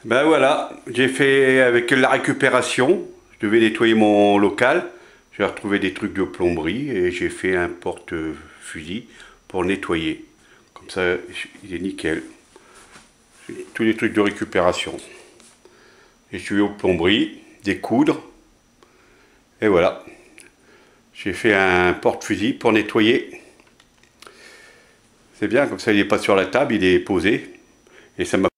Ben voilà, j'ai fait avec la récupération. Je devais nettoyer mon local. J'ai retrouvé des trucs de plomberie et j'ai fait un porte-fusil pour nettoyer. Comme ça, il est nickel. Tous les trucs de récupération. J'ai suivi aux plomberies, des coudres. Et voilà. J'ai fait un porte-fusil pour nettoyer. C'est bien, comme ça il n'est pas sur la table, il est posé. Et ça m'a